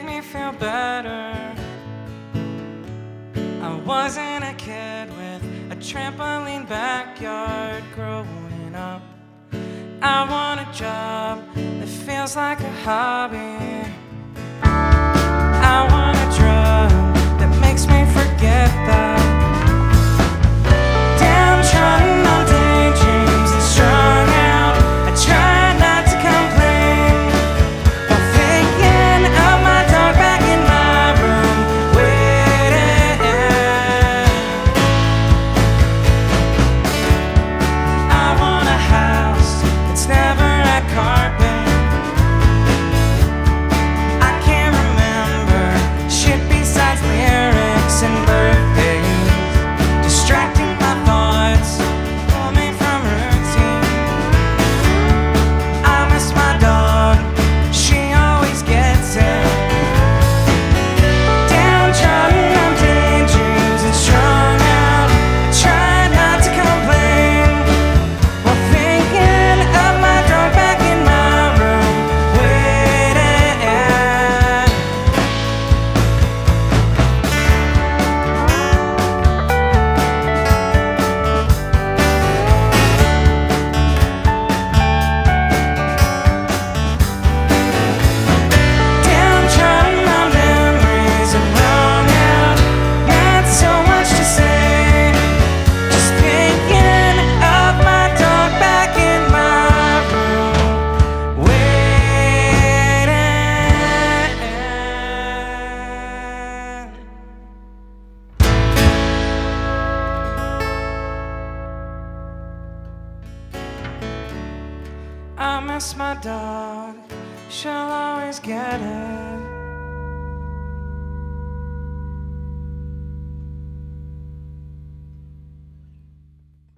make me feel better. I wasn't a kid with a trampoline backyard growing up. I want a job that feels like a hobby. I want a drug that makes me forget that. Downtrodden on daydreams and strung out, I try not to complain, while thinking of my dog back in my room, waiting. I want a house that's never had carpet. I can't remember shit besides lyrics and birthdays, distracting my thoughts, pull me from routine. I miss my dog, she always gets it. Downtrodden on daydreams and strung out, I try not to complain, while thinking of my dog back in my room, waiting. Downtrodden on memories and wrung out, not so much to say, just thinking of my dog back in my room, waiting. I miss my dog, she'll always get it.